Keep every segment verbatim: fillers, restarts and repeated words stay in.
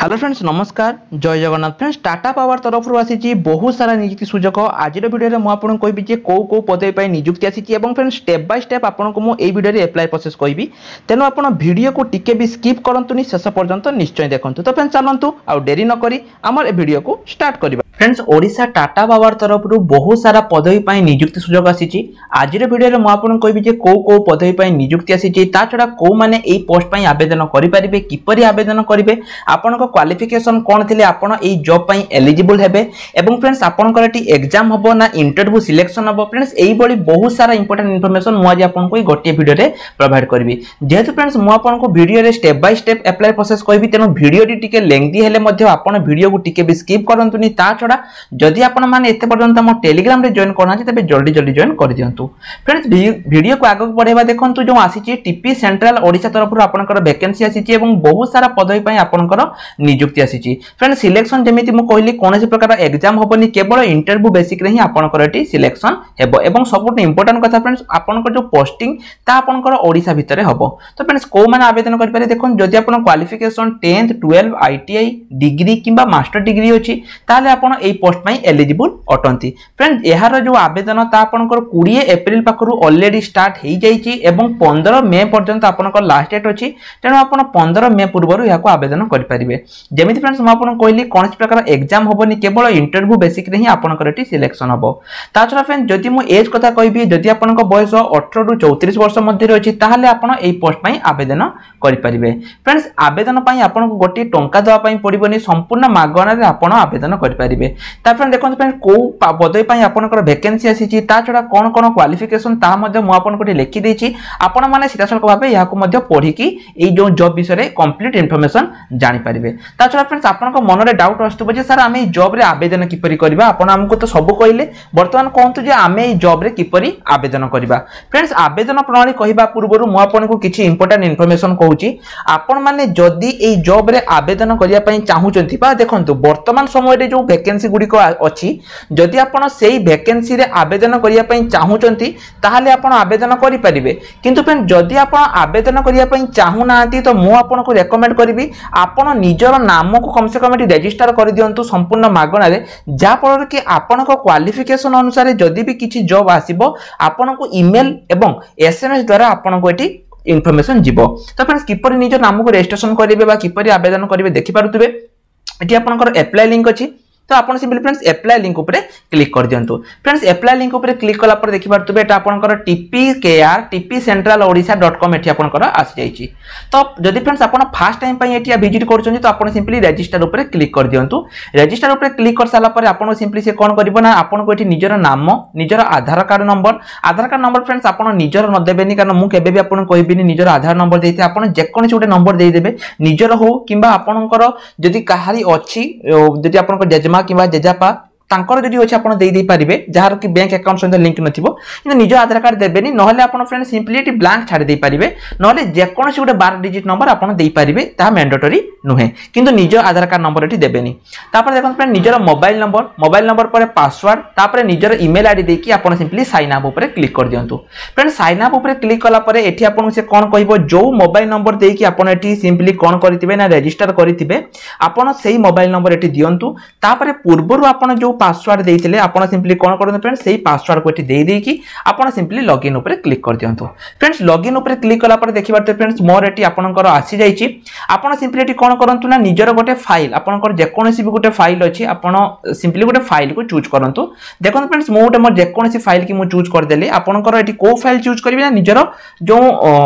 Hello friends नमस्कार जय Jagannath friends Tata power तरफ आसी बहुत सारा नियुक्ति सुजोग आज भिडियो में आपको कहबी कौ कौ पदवी नियुक्ति आसी फ्रेंड्स स्टेप बाय स्टेप आपको मुझे भिडियो एप्लाई प्रोसेस कहबी तेणु आप भिडियो को टिके भी स्किप करंतुनी शेष पर्यंत निश्चय देखूँ। तो फ्रेंड्स चलतु आ डेरी नक आम भिडियो को स्टार्ट करवा। फ्रेंड्स ओडिशा टाटा पावर तरफ बहुत सारा पदवी नियुक्ति सुजोग आसी आज भिडियो में आपको कहबी कौ कौ पदवी नियुक्ति आसी छड़ा कौ मैंने पोस्ट पर आवेदन करेंगे किपर आवेदन करेंगे आपण क्वालिफिकेशन कौन थे आपण ए जॉब पई एलिजिबल हेबे एवं फ्रेंड्स आपनकर एटी एग्जाम हबो ना इंटरव्यू सिलेक्शन हबो फ्रेंड्स एई बड़ी बहुत सारा इंपोर्टेंट इन्फॉर्मेशन मु आज आपनको गोटे वीडियो रे प्रोवाइड करबी। जेहेतु फ्रेंड्स मु आपनको वीडियो रे step by step apply process कहबी तेनु वीडियो टी टिके लेंथी हेले मध्ये आपण वीडियो को टिके भी स्किप करंतुनी ता छडा जदि आपण माने एते पर्यंत हम टेलीग्राम रे जॉइन करना छै तबे जल्दी जल्दी जॉइन कर दियंतु। फ्रेंड्स वीडियो को आगक बढ़ेबा देखंतु जो आसी टीपी सेंट्रल ओडिशा तरफ आपनकर वैकेंसी आसी एवं बहुत सारा पदवी पई आपनकर नियुक्ति आसी। फ्रेंड्स सिलेक्शन जमिति मु कहली कोनोसी प्रकार एग्जाम होबनी केवल इंटरव्यू बेसिक रे ही आपनकर एटी सिलेक्शन हेबो एवं सबुठ इंपोर्टेंट कथा फ्रेंड्स आपनकर जो पोस्टिंग ता आपनकर ओडिशा भितरे हबो। तो फ्रेंड्स को माने आवेदन कर पारे देखन जदि आपन qualification tenth twelve ITI degree किबा मास्टर डिग्री अछि ताले आपन एई पोस्ट पई एलिजिबल अटंती। फ्रेंड्स एहार जो आवेदन ता आपनकर बीस अप्रैल पाखरु ऑलरेडी स्टार्ट हेई जाईची एवं पंद्रह मई पर्यंत आपनकर लास्ट डेट अछि तेनु आपन पंद्रह मई पूर्वरु याको आवेदन कर पारिबे। जेमिति फ्रेंड्स म आपन कहली कोन प्रकार एग्जाम होबनी केवल इंटरव्यू बेसिक रे ही आपनकर एटी सिलेक्शन हबो। ता छरा फ्रेंड्स जदि मु एज कथा कहबी जदि आपनक बयस अठारह रु चौंतीस वर्ष मध्ये रहछि ताहाले आपन एई पोस्ट पई आवेदन करि परिबे। फ्रेंड्स आवेदन पई आपन को गोटी टंका दवा पई पड़िबनी संपूर्ण मागणा रे आपन आवेदन करि परिबे। ता फ्रेंड्स देखन फ्रेंड्स को पदवी पई आपनकर वैकेंसी आसी ता छडा कोन कोन क्वालिफिकेशन ता मध्ये मु आपन को लिखि देछि आपन माने सीधासलक भाबे याको मध्ये पढि कि एई जो जॉब विषय रे कंप्लीट इंफॉर्मेशन जानि परिबे। ता छडा फ्रेंड्स आपन मन रे डाउट आस्तबो जे सर आमे जॉब रे आवेदन किपरि करबा आपण हमको तो सब कहले वर्तमान कोंतु जे आमे जॉब रे किपरि आवेदन करबा। फ्रेंड्स आवेदन प्रणाली कहिबा पूर्वरु मु आपन को किछि इंपोर्टेंट इन्फॉर्मेशन कहूची आपण माने जदी ए जॉब रे आवेदन करिया पई चाहूचंती बा देखंतु वर्तमान समय रे जो वैकेंसी गुडी को अछि जदी आपण सेही वैकेंसी रे आवेदन करिया पई चाहूचंती ताहाले आपण आवेदन करि परिबे। किंतु फ्रेंड्स जदी आपण आवेदन करिया पई चाहू नांती तो मु आपन को रेकमेंड करबी आपण निजर नाम को कम से कम एटी रजिस्टर कर दियंतु संपूर्ण मागणा रे जा फल कि आपन को क्वालिफिकेशन अनुसार जदी भी किछि जॉब आसीबो आपन को ईमेल एवं एसएमएस द्वारा आपन को एटी इन्फॉर्मेशन जीवो। तो फ्रेंड्स किपरि निज नाम को रजिस्ट्रेशन करिवे बा किपरि आवेदन करिवे देखि पारुतबे एटी आपनकर अप्लाई लिंक अछि तो आपन सिंपली फ्रेंड्स अप्लाई लिंक ऊपर क्लिक कर दियंतु। फ्रेंड्स अप्लाई लिंक ऊपर क्लिक कला पर देखि पारतबे एटा आपनकर TPKR TP central Odisha dot com एठी आपनकर आसी जाईची। तो जदि फ्रेंड्स आपन फर्स्ट टाइम पई एठी विजिट करछन तो आपन सिंपली रजिस्टर ऊपर क्लिक कर दियंतु। रजिस्टर ऊपर क्लिक कर साला पर आपन सिंपली से कोन करिवो ना आपन को एठी निजर नाम निजर Aadhaar card number Aadhaar card number friends आपन निजर न देबेनी कारण मु केबे भी आपन कहबिनी निजर आधार नंबर देइते आपन जे कोन छोटे नंबर देइ देबे निजर हो किबा आपनकर जदि काहारी अछि जदि आपनकर जेजमा किबा जेजापा तांकर जदि अछि आपण देइ देइ परिबे जहार कि बैंक अकाउंट संगे लिंक नथिबो कि निज आधार कार्ड देबेनी नहले आपण फ्रेंड सिंपली एटी ब्लैंक छाडी देइ परिबे नहले जे कोनसी गोटे बारह डिजिट नंबर आपण देइ परिबे ता मैंडेटरी नुहे किंतु निज आधार कार्ड नंबर एटी देबेनी। तापर देखन फ्रेंड निजर मोबाइल नंबर मोबाइल नंबर पर पासवर्ड तापर निजर ईमेल आईडी देकी आपण सिंपली साइन अप ऊपर क्लिक कर दियंतु। फ्रेंड साइन अप ऊपर क्लिक कला पर एठी आपण से कोन कहबो जो मोबाइल नंबर देकी आपण एठी सिंपली कोन करितिबे ना रजिस्टर करितिबे आपण सेही मोबाइल नंबर एठी दियंतु। तापर पूर्वरु आपण जो पासवर्ड देइथिले आपण सिंपली कोन करन फ्रेंड्स सेही पासवर्ड को एठी देइ देकी आपण सिंपली लॉगिन ऊपर क्लिक कर दियंतु। फ्रेंड्स लॉगिन ऊपर क्लिक कला पर देखिबाते फ्रेंड्स मोर एठी आपनकर आसी जाईची आपण सिंपली एठी कोन करंतु ना निजर गोटे फाइल आपनकर जे कोनसी भी गोटे फाइल अछि आपण सिंपली गोटे फाइल को चूज करंतु। देखन फ्रेंड्स मो गोटे मोर जे कोनसी फाइल की मु चूज कर देली आपनकर एठी को फाइल चूज करबे ना निजर जो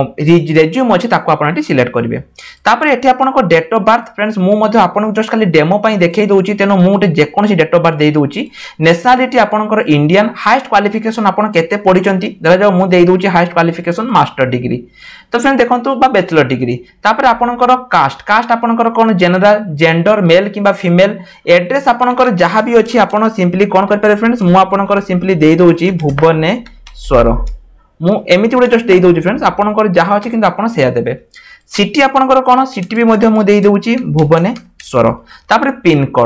रेज्यूम अछि ताको आपण एठी सिलेक्ट करबे। तापर एठी आपनकर डेट ऑफ बर्थ फ्रेंड्स मु मध्ये आपन जस्ट खाली डेमो पई देखै दोउची तेनो मु गोटे जे कोनसी डेट ऑफ बर्थ देइ दोउची। नेशनलिटी आपनकर इंडियन हाईएस्ट क्वालिफिकेशन आपन केते पढिचंती धरा जाओ मु देइ दोउची हाईएस्ट क्वालिफिकेशन मास्टर डिग्री तो फ्रेंड देखंतु बा बैचलर डिग्री। तापर आपनकर कास्ट कास्ट आपनकर कोन जनरल जेंडर मेल किबा फीमेल एड्रेस आपनकर जहां भी अछि आपन सिंपली कोन कर पारे फ्रेंड्स मु आपनकर सिंपली देइ दोउची भुवनेश्वर मु एमिति उडे जस्ट देइ दोउची फ्रेंड्स आपनकर जहां अछि किंतु आपन सेया देबे। सिटी आपनकर कोन सिटी भी मध्ये मु देइ दोउची भुवनेश्वर। तापर पिन कोड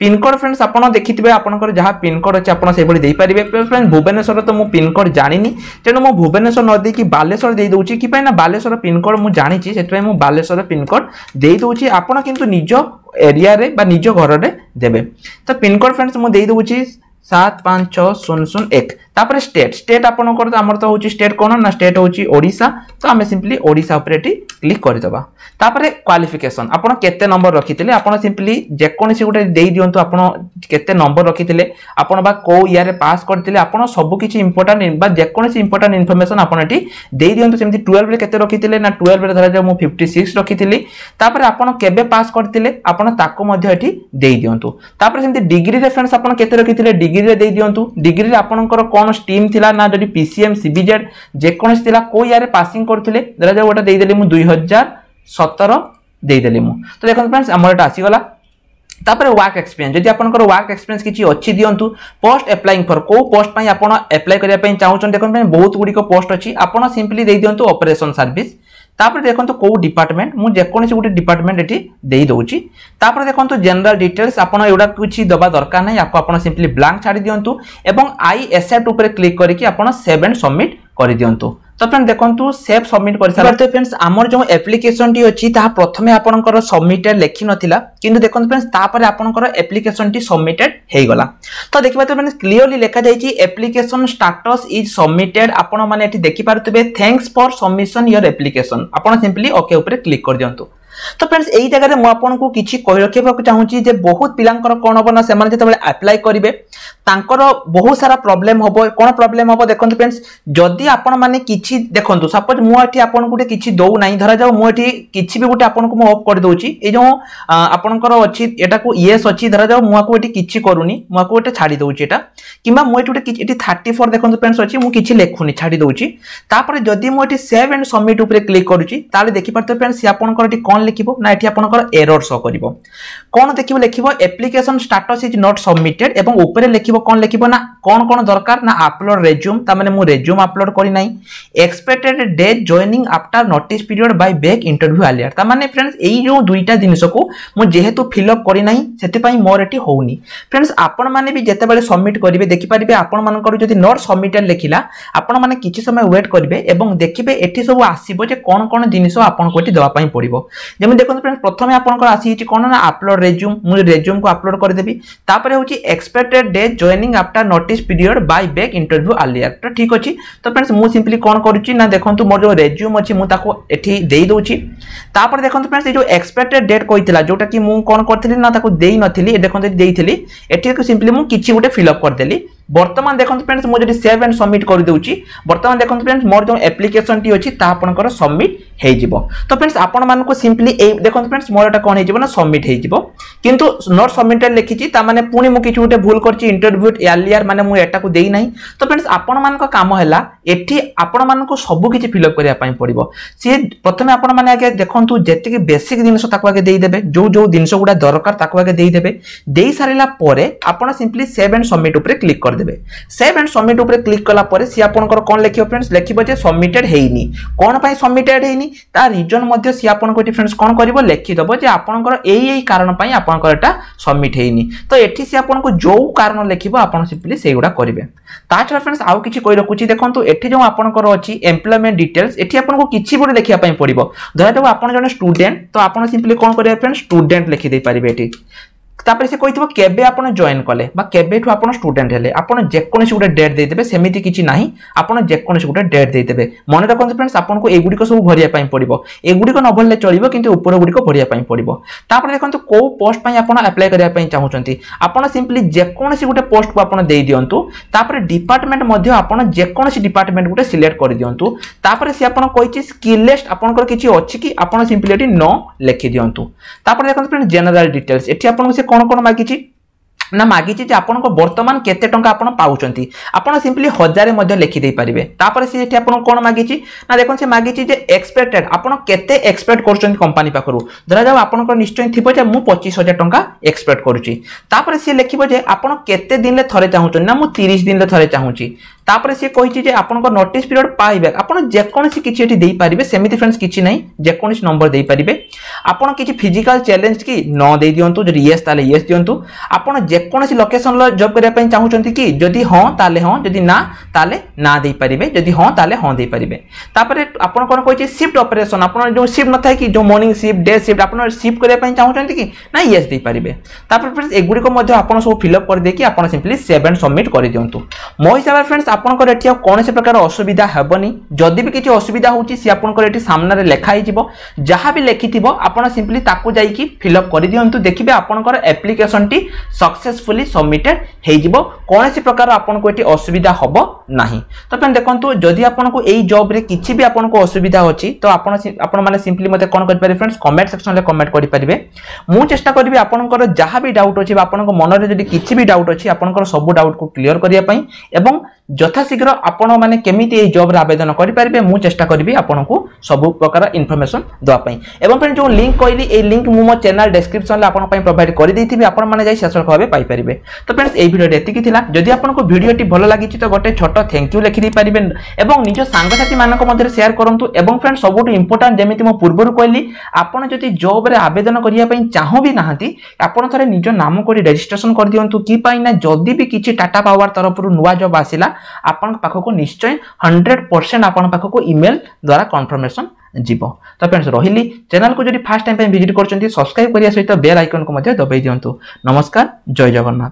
पिनकोड फ्रेंड्स आपण देखिथिबे आपनकर जहा पिनकोड अछि आपण से बडी देई परिबे फ्रेंड्स भुवनेश्वर तो मु पिनकोड जानिनी तेनो मु भुवनेश्वर न देकी बालेश्वर देई दोउची कि पय ना बालेश्वर पिनकोड मु जानिची सेतरे मु बालेश्वर पिनकोड देई दोउची आपण किंतु निजो एरिया रे बा निजो घर रे देबे तो पिनकोड फ्रेंड्स मु देई दोउची सात पाँच छह शून्य शून्य एक तापर स्टेट स्टेट आपनकर हमर तो होची स्टेट कोन ना स्टेट होची ओडिसा तो हमें सिंपली ओडिसा ऊपर एटी क्लिक कर दबा तापर क्वालिफिकेशन आपण केते नंबर रखिथिले आपण सिंपली जे कोनसी गुटे देई दियंतु आपण केते नंबर रखिथिले आपण बा को ईयर रे पास करथिले आपण सब किछि इंपोर्टेंट बा जे कोनसी इंपोर्टेंट इन्फॉर्मेशन आपण एटी देई दियंतु सेमति बारह रे केते रखिथिले ना बारह रे धरा जा मु छप्पन रखिथिली तापर आपण केबे पास करथिले आपण ताको मध्ये एटी देई दियंतु तापर सेमति डिग्री रेफरेंस आपण केते रखिथिले डिग्री रे देई दियंतु डिग्री रे आपनकर कोन स्ट्रीम थिला ना जदी पीसीएम सीबीजेड जे कोनसी थिला को ईयर रे पासिंग करथिले धरा जा ओटा देई देली मु दो हज़ार सत्रह दे देली मु तो देखो फ्रेंड्स हमर एटा आसी गला तापर वर्क एक्सपीरियंस जदी आपनकर वर्क एक्सपीरियंस किछि अछि दियंतु पोस्ट अप्लाइंग फॉर को पोस्ट पई आपण अप्लाई करिया पई चाहउछन देखो फ्रेंड्स बहुत गुडी को पोस्ट अछि आपण सिंपली दे दियंतु ऑपरेशन सर्विस तापर देखंतु को डिपार्टमेंट मु जे कोनसी गुटे डिपार्टमेंट एठी देई दोउची तापर देखंतु जनरल डिटेल्स आपण एडा किछि दबा दरकार नै आपको आपण सिंपली ब्लैंक छाडी दियंतु एवं आई एसेट ऊपर क्लिक करिकि आपण सेव एंड सबमिट करि दियंतु तो फ्रेंड देखंतु सेव सबमिट कर सारा तो फ्रेंड्स हमर जो एप्लीकेशन टी अछि ता प्रथमे आपनकर सबमिटेड लेखि नथिला किंतु देखंतु फ्रेंड्स तापर आपनकर एप्लीकेशन टी सबमिटेड हे गला तो देखिबा तो फ्रेंड्स क्लियरली लिखा जाय छि एप्लीकेशन स्टेटस इज सबमिटेड आपण माने एठी देखि पारुतबे thanks for submission your application आपण सिंपली ओके ऊपर क्लिक कर दियंतु तो फ्रेंड्स एई जगह रे मु आपन को किछि कहि रखिबा को चाहूची जे बहुत पिलांकर कोन होबो ना सेमान जेते बेले अप्लाई करिवे तांकर बहुत सारा प्रॉब्लम होबो कोन प्रॉब्लम होबो देखंतु फ्रेंड्स जदी आपन माने किछि देखंतु सपोज मु एठी आपन गुटे किछि दउ नाही धरा जाऊ मु एठी किछि भी गुटे आपन को मु ऑफ कर दोउची ए जो आपनकर अछि एटा को यस अछि धरा जाऊ मु आको एठी किछि करूनी मु आको एटा छाडी दोउची एटा किबा मु एठी एठी चौंतीस देखंतु फ्रेंड्स अछि मु किछि लेखुनी छाडी दोउची तापर जदी मु एठी सेव एंड सबमिट ऊपर क्लिक करूची ताले देखि परते फ्रेंड्स आपनकर एठी कोन लिखिबो ना एठी आपनकर एरर शो करिवो कोन देखिबो लिखिबो application status is not submitted एवं ऊपर लिखिबो कोन लिखिबो ना कोन कोन दरकार ना अपलोड रेज्यूम ता माने मु रेज्यूम अपलोड करि नाही expected date joining after notice period by back interview earlier ता माने फ्रेंड्स एई जो दुईटा जिनिस को मु जेहेतु फिल अप करि नाही सेति पई मोर एठी होउनी फ्रेंड्स आपण माने भी जेते बेले सबमिट करिवे देखि परिबे आपण मानकर जदी नॉट सबमिटेड लिखिला आपण माने किछि समय वेट करिवे एवं देखिबे एठी सब आसीबो जे कोन कोन जिनिस आपण को एठी देबा पई पड़िबो जेमि देखो फ्रेंड्स प्रथमे आपनकर आसी छि कोन ना अपलोड रेज्यूम मु रेज्यूम को अपलोड कर देबी तापर होची expected date joining after notice period by back interview earlier तो ठीक अछि तो फ्रेंड्स मु सिंपली कोन करूची ना देखंतु मोर जो रेज्यूम अछि मु ताको एठी देई दोउची तापर देखंतु फ्रेंड्स ए जो एक्सपेक्टेड डेट कहितला जोटा कि मु कोन करथिली ना ताको देई नथिली ए देखंतु देइथिली एठी को सिंपली मु किछि गुटे फिल अप कर देली वर्तमान देखंतु फ्रेंड्स मु जदी सेव एंड सबमिट कर देउची वर्तमान देखंतु फ्रेंड्स मोर जो एप्लीकेशन टी अछि ता आपनकर सबमिट हे जिवो तो फ्रेंड्स आपण मान को सिंपली ए देखंतु फ्रेंड्स मोर एटा कोन हे जिवो ना सबमिट हे जिवो किंतु नॉट सबमिटेड लिखिची ता माने पुनी मु किछु गुटे भूल करची इंटरव्यू अर्लियर माने मु एटा को देई नाही तो फ्रेंड्स आपण मान को काम हैला एठी आपण मान को सब किछि फिल अप करिया पई पड़िबो से प्रथमे आपण माने आगे देखंतु जेति कि बेसिक जिनिस ताको आगे देई देबे जो जो जिनिस गुडा दरकार ताको आगे देई देबे देई सारिला परे आपण सिंपली सेव एंड सबमिट ऊपर क्लिक कर देबे सेव एंड सबमिट ऊपर क्लिक कला परे सी आपनकर कोन लेखियो फ्रेंड्स लेखिबो जे सबमिटेड हेइनी कोन पई सबमिटेड हेइनी ता रीजन मध्ये सी आपनको फ्रेंड्स कोन करिवो लेखि दबो जे आपनकर एई एई कारण पई आपनकर एटा सबमिट हेइनी तो एठी सी आपनको जो कारण लेखिबो आपन सिंपली सेगुडा करिवे ताछा फ्रेंड्स आउ किछि कहि रखुची देखंतु एठी जो आपनकर अछि एम्प्लॉयमेंट डिटेल्स एठी आपनको किछि बोले लेखिया पई पड़िबो धरा देबो आपन जने स्टूडेंट तो आपन सिंपली कोन करिवे फ्रेंड्स स्टूडेंट लेखि दे परिबे एठी तापर से कहितबो केबे आपण जॉइन कले बा केबे ठु आपण स्टूडेंट हेले आपण जे कोनसी गुटे डेट दे देबे सेमिति किछि नाही आपण जे कोनसी गुटे डेट दे देबे मने रखंतु फ्रेंड्स आपण को एगुडी को सब भरिया पई पड़िबो एगुडी को न भरले चलिबो किंतु ऊपर गुडी को भरिया पई पड़िबो तापर देखंतु को पोस्ट पई आपण अप्लाई करिया पई चाहउचंती आपण सिंपली जे कोनसी गुटे पोस्ट को आपण देई दियंतु तापर डिपार्टमेंट मध्ये आपण जे कोनसी डिपार्टमेंट गुटे सिलेक्ट कर दियंतु तापर से आपण कहिछि स्किल लिस्ट आपण को किछि अछि कि आपण सिंपली एटी नो लिखि दियंतु तापर देखंतु फ्रेंड्स जनरल डिटेल्स एटी आपण से कोन कोन मागिछि ना मागिछि जे आपन को वर्तमान केते टंका आपन पाउचंती आपन सिंपली हजार मध्ये लिखि दे परिबे तापर से एठी आपन कोन मागिछि ना देखन से मागिछि जे एक्सपेक्टेड आपन केते एक्सपेक्ट करचंती कंपनी पाखरु धरा जाव आपन को निश्चय थिबो जे मु पच्चीस हजार टंका एक्सपेक्ट करूची तापर से लिखिबो जे आपन केते दिन ले थरे चाहुचन ना मु तीस दिन ले थरे चाहुची तापर सी कही आप नोटिस पीरियड पाइबे आप जेकोसी किसी दे पारे सेमती फ्रेंड्स किसी ना जेकोसी नंबर दे पारे आपड़ किसी फिजिकल चैलेंज कि न दे दिंतु जब येस ताले येस दिंतु आपड़ जेकोसी लोकेशन जॉब करने चाहूँगी कि जदि हाँ ताले हाँ जदि ना ताले ना दे पारे जदि हाँ ताले हाँ दे पारे तापर आपड़ कौन कही शिफ्ट ऑपरेशन आप जो शिफ्ट न था कि जो मॉर्निंग शिफ्ट डे शिफ्ट आप शिफ्ट करने चाहूँगी कि ना येस दे पारे तापर फ्रेंड्स एगुड़िक आप सब फिलअप कर देकी आप सिंपली सेव एंड सबमिट कर दिंतु मो हिसाब से फ्रेंड्स आपंकर एटी कौन से प्रकार असुविधा हेबनी जदि भी किसी असुविधा होची सी आपंकर एटी सामने लिखाई जीवो जहाँ भी लिखिथिबो आपण सिंपली ताकू जाईकी फिलअप कर दियंतु देखिबे आपनकर एप्लिकेशन टी सक्सेसफुली सबमिटेड हे जीवो कौन से प्रकार आपनको एटी असुविधा हबो नाही तो फ्रेंड देखंतु जदि आपनको एई जॉब रे किछि भी आपनको असुविधा होची तो आपण आपण माने सिंपली मते कोन कर पारे फ्रेंड्स कमेंट सेक्शन रे कमेंट करि परिबे मु चेष्टा करबी आपनकर जहाँ भी डाउट अछि आपनको मन रे जदि किछि भी डाउट अछि आपनकर सब डाउट को क्लियर करिया पई एवं यथाशीघ्र आपण माने केमिति ए जॉब रे आवेदन करि परिबे मु चेष्टा करबी आपनको सब प्रकार इन्फॉर्मेशन दवा पई एवं फ्रेंड जो लिंक कहली ए लिंक मु मो चैनल डिस्क्रिप्शन रे आपण पई प्रोवाइड करि देथिबी आपण माने जाई सेसर भाबे पाई परिबे तो फ्रेंड्स ए वीडियो एतिकी थिला जदि आपनको वीडियोटी भलो लागिछि तो गोटे छोटो थैंक यू लिखि दे परिबे एवं निज सांगसाथी मानक मध्ये शेयर करंतु एवं फ्रेंड्स सबुट इंपोर्टेंट जेमिति मो पूर्वरु कहली आपण जदि जॉब रे आवेदन करिया पई चाहो भी नाहंती आपण थरे निज नाम कोडी रजिस्ट्रेशन कर दियंतु कि पई ना जदि भी किछि टाटा पावर तरफरु नुवा जॉब आसिला आपण पाखको निश्चय हंड्रेड परसेंट आपण पाखको ईमेल द्वारा कंफर्मेशन जीवो तो फ्रेंड्स रहिली चैनल को जदि फर्स्ट टाइम पे विजिट करचंती सब्सक्राइब करिया सहित बेल आइकन को मध्ये दबाई दियंतु नमस्कार जय जगन्नाथ।